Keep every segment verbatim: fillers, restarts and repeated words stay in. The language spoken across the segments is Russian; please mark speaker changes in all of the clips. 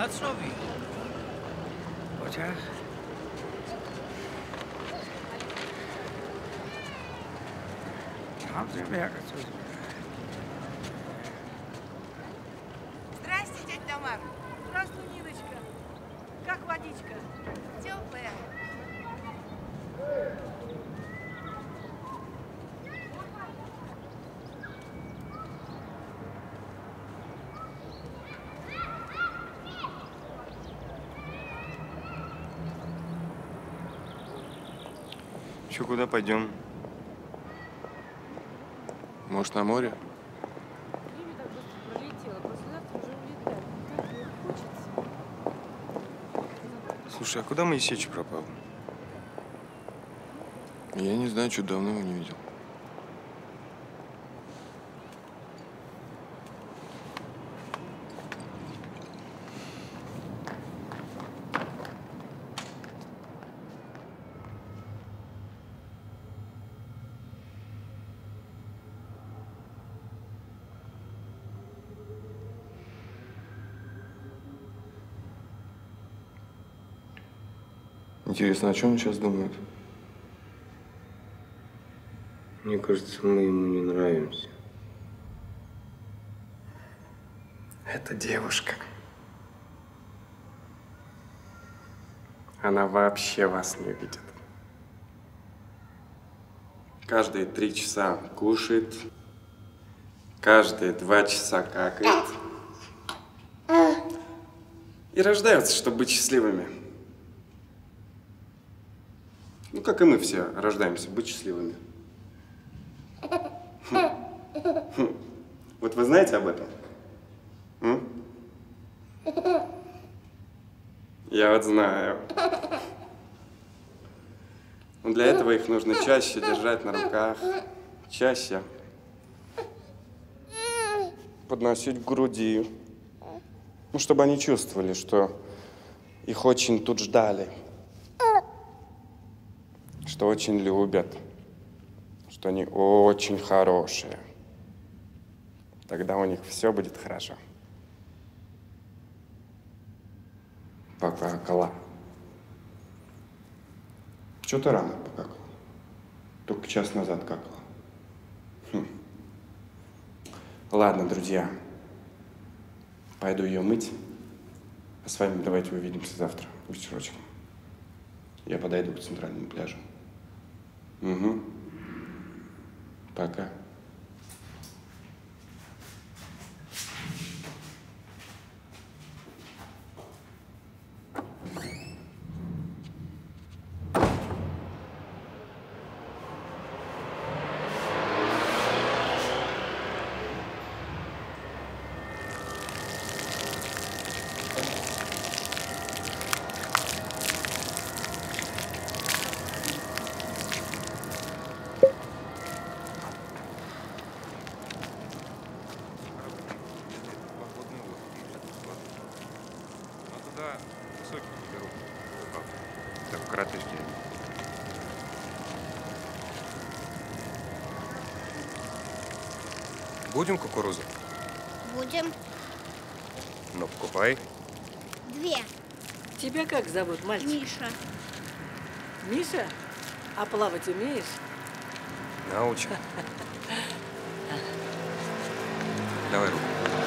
Speaker 1: A co wy? Chociaż... Mam тебе jak coś.
Speaker 2: Здрасте, тетя Тамара.
Speaker 3: Здравствуй, Ниночка. Как водичка?
Speaker 2: Теплая.
Speaker 4: Че, куда пойдем? Может, на море?
Speaker 5: Время так быстро пролетело. Послезавтра уже улетаем. Так мне хочется.
Speaker 4: Слушай, а куда Моисеич пропал? Я не знаю, что давно его не видел. Интересно, о чем он сейчас думает?
Speaker 6: Мне кажется, мы ему не нравимся.
Speaker 7: Эта девушка. Она вообще вас не видит. Каждые три часа кушает, каждые два часа какает. И рождаются, чтобы быть счастливыми. Ну, как и мы все рождаемся, быть счастливыми. Вот вы знаете об этом? М? Я вот знаю. Но для этого их нужно чаще держать на руках. Чаще. Подносить к груди. Ну, чтобы они чувствовали, что их очень тут ждали. Что очень любят. Что они очень хорошие. Тогда у них все будет хорошо. Покакала. Чё ты рано покакала? Только час назад какала. Хм. Ладно, друзья. Пойду ее мыть. А с вами давайте увидимся завтра вечерочком. Я подойду к центральному пляжу. Угу. Пока.
Speaker 4: Будем кукурузу?
Speaker 8: Будем.
Speaker 4: Ну, покупай.
Speaker 8: Две.
Speaker 3: Тебя как зовут, мальчик?
Speaker 8: Миша.
Speaker 3: Миша? А плавать умеешь?
Speaker 4: Научу. Давай руку.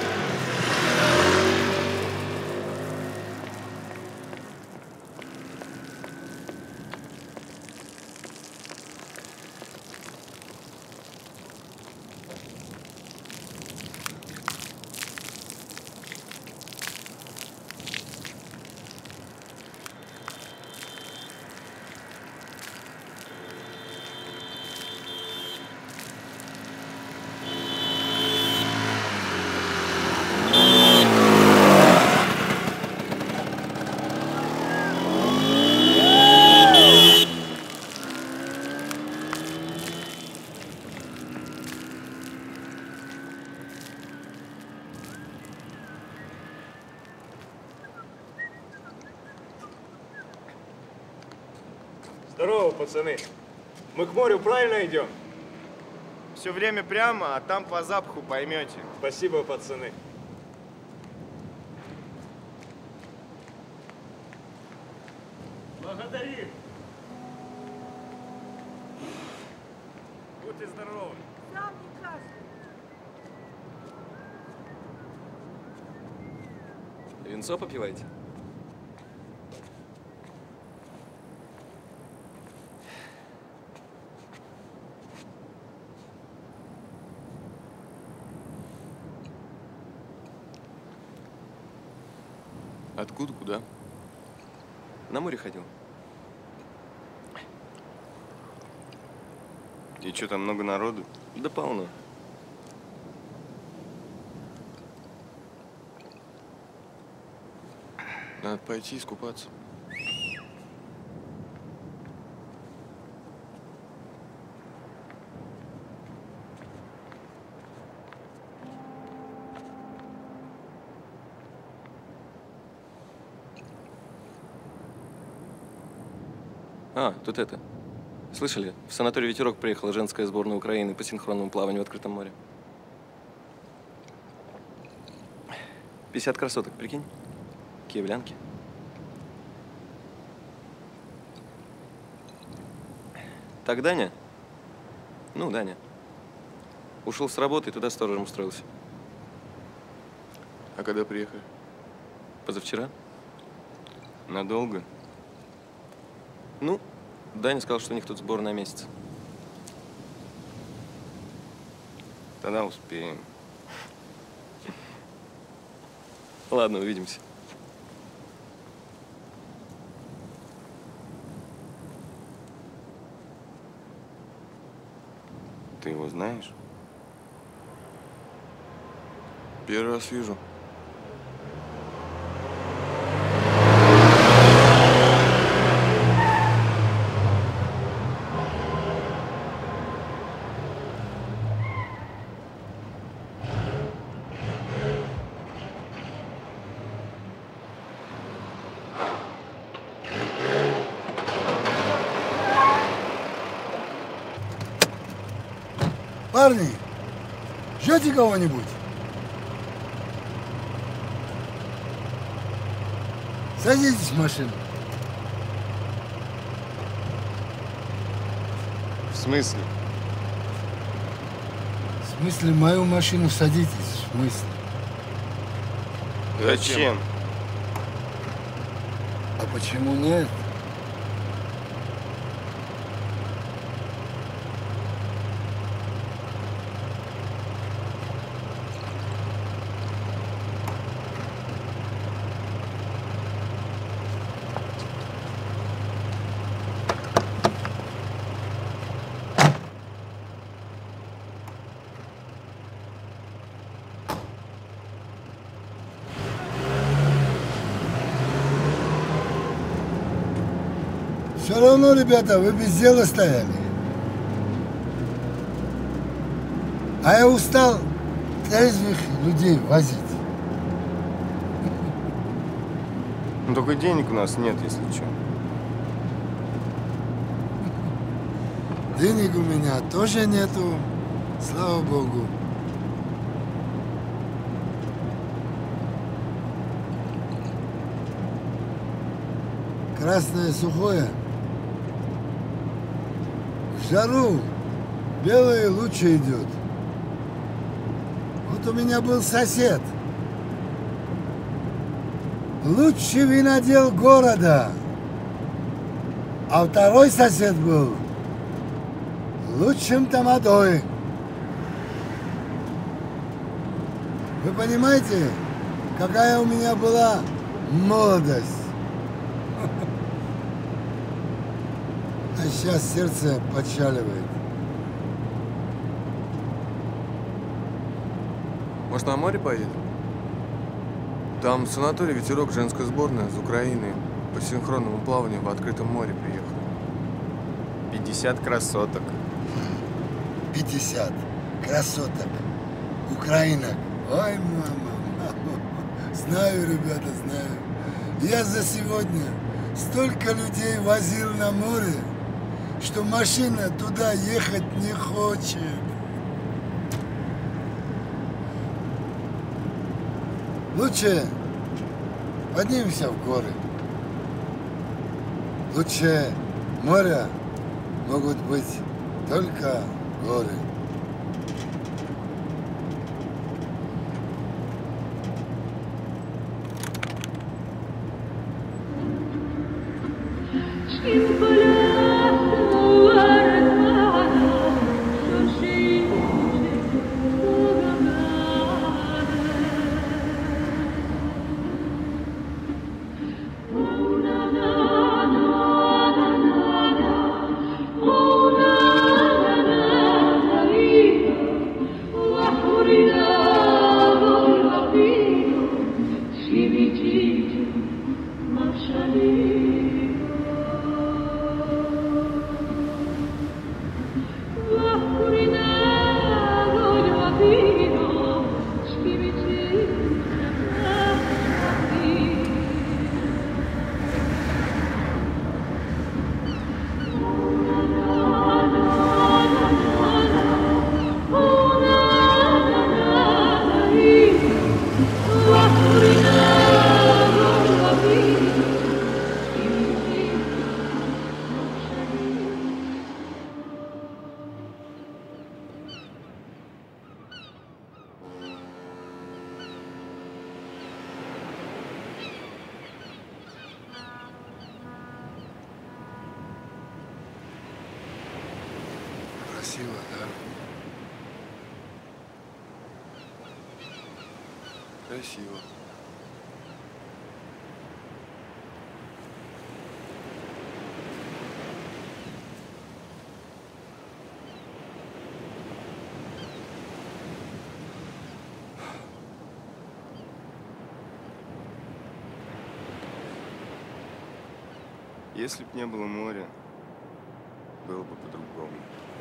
Speaker 9: Здорово, пацаны. Мы к морю правильно идем?
Speaker 4: Все время прямо, а там по запаху поймете.
Speaker 9: Спасибо, пацаны.
Speaker 4: Винцо попиваете?
Speaker 7: Откуда, куда?
Speaker 4: На море ходил.
Speaker 6: И что, там много народу?
Speaker 4: Да полно.
Speaker 7: Надо пойти искупаться.
Speaker 4: А, тут это. Слышали? В санаторий «Ветерок» приехала женская сборная Украины по синхронному плаванию в открытом море. пятьдесят красоток, прикинь? Киевлянки. Так, Даня? Ну, Даня. Ушел с работы и туда сторожем устроился.
Speaker 7: А когда приехали?
Speaker 4: Позавчера?
Speaker 6: Надолго?
Speaker 4: Ну, Даня сказал, что у них тут сбор на месяц.
Speaker 6: Тогда успеем.
Speaker 4: Ладно, увидимся.
Speaker 6: Ты его знаешь?
Speaker 7: Первый раз вижу.
Speaker 2: Парни, ждете кого-нибудь? Садитесь в машину.
Speaker 6: В смысле?
Speaker 2: В смысле, в мою машину садитесь, в смысле?
Speaker 6: Зачем?
Speaker 2: А почему нет? Все равно, ребята, вы без дела стояли. А я устал трезвых людей возить.
Speaker 6: Ну, только денег у нас нет, если что.
Speaker 2: Денег у меня тоже нету, слава богу. Красное сухое. В жару белое лучше идет. Вот у меня был сосед. Лучший винодел города. А второй сосед был лучшим тамадой. Вы понимаете, какая у меня была молодость? А сейчас сердце подшаливает.
Speaker 7: Может, на море поедем? Там в санаторий «Ветерок» женская сборная из Украины по синхронному плаванию в открытом море приехала.
Speaker 6: пятьдесят красоток.
Speaker 2: пятьдесят красоток. Украинок. Ой, мама, мама. Знаю, ребята, знаю. Я за сегодня столько людей возил на море, что машина туда ехать не хочет. Лучше поднимемся в горы. Лучше моря могут быть только горы. Красиво, да?
Speaker 6: Красиво. Если б не было моря, было бы по-другому.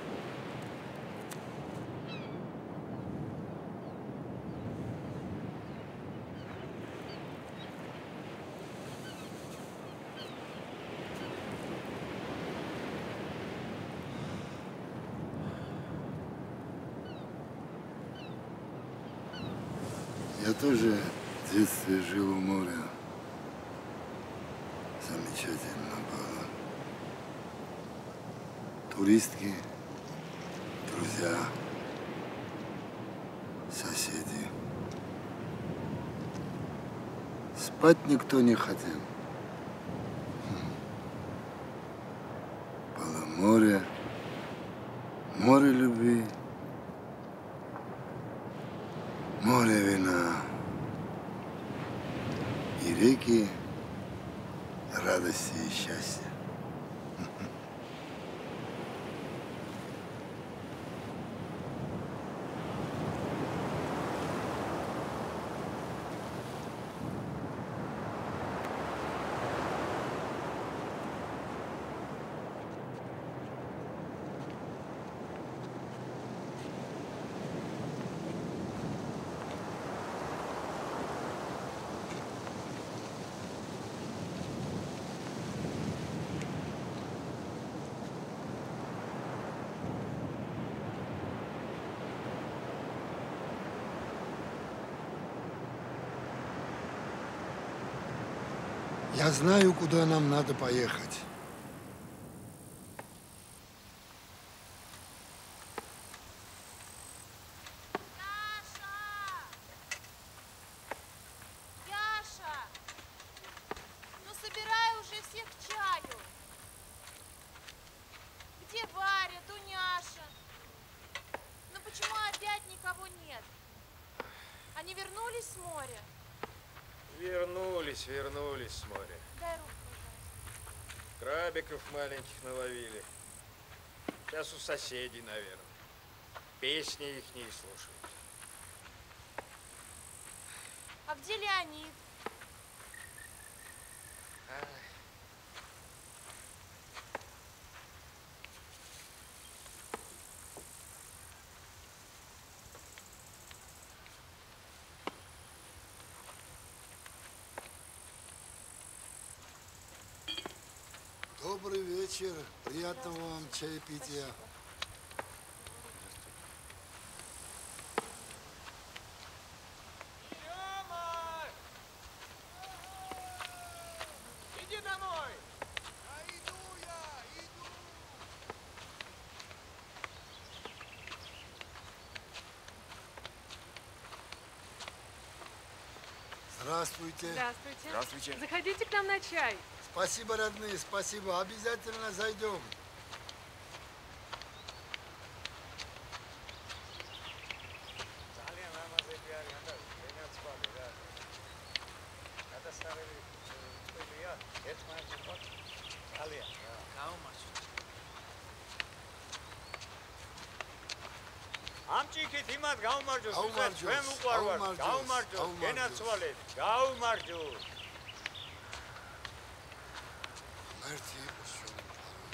Speaker 2: Я тоже в детстве жил у моря. Замечательно было. Туристки, друзья, соседи. Спать никто не хотел. Было море, море любви, море вина и реки радости и счастья. Я знаю, куда нам надо поехать.
Speaker 5: Яша! Ну собирай уже всех к чаю. Где Варя, Дуняша? Ну почему опять никого нет? Они вернулись с моря?
Speaker 9: Вернулись, вернулись с моря.
Speaker 5: Дай руку, пожалуйста.
Speaker 9: Крабиков маленьких наловили. Сейчас у соседей, наверное. Песни их не слушают.
Speaker 5: А где Леонид?
Speaker 9: Ай.
Speaker 2: Добрый вечер. Приятного вам чаепития.
Speaker 9: Тёма! Иди домой!
Speaker 2: Да иду я, иду. Здравствуйте.
Speaker 3: Здравствуйте.
Speaker 6: Здравствуйте.
Speaker 3: Заходите к нам на чай.
Speaker 2: Спасибо, родные, спасибо. Обязательно зайдем.
Speaker 9: ამჭიქით იმათ გაუმარჯოს,
Speaker 2: გაუმარჯოს,
Speaker 9: ჩვენ უყარვართ,
Speaker 2: გაუმარჯოს,
Speaker 9: გაუმარჯოს,
Speaker 2: გაუმარჯოს.
Speaker 9: გენაცვალეთ, გაუმარჯოს.
Speaker 2: Მერტი იყოს ჩვენი მფარველი.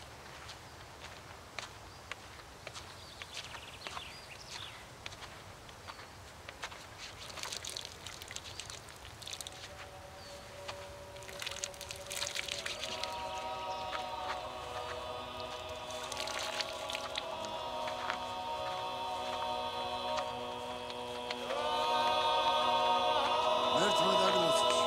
Speaker 2: მერტმა დაგმოცეს.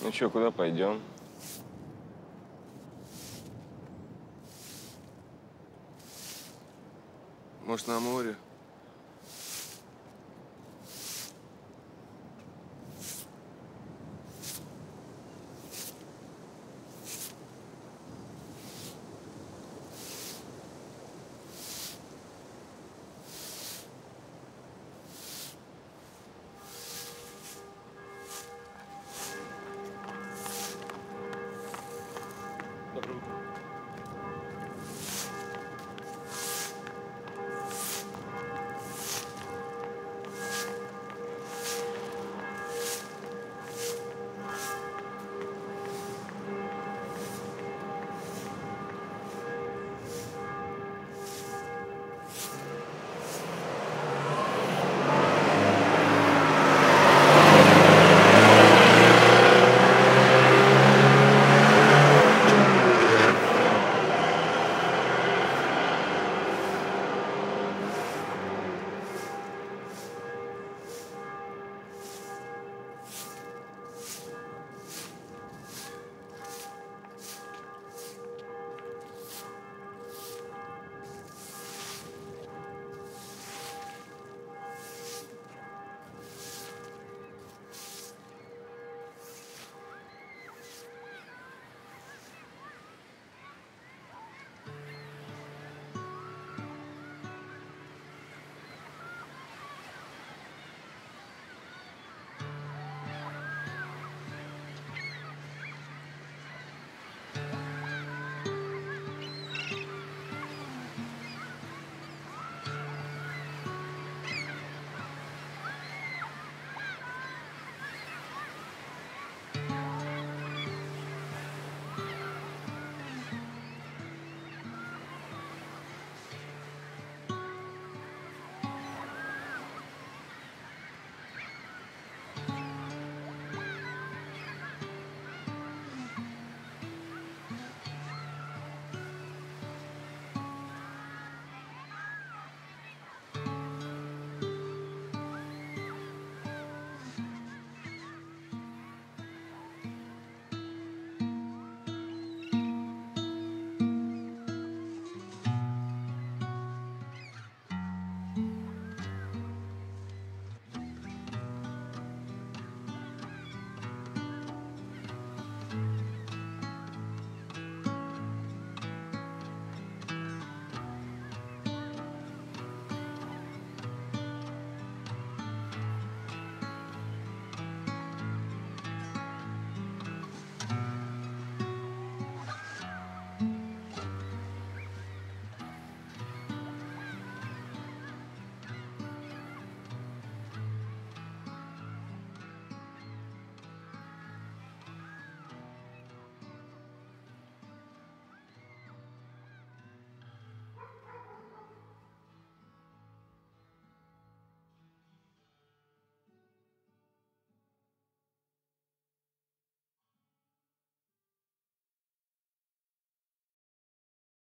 Speaker 6: Ну что, куда пойдем?
Speaker 4: Может, на море?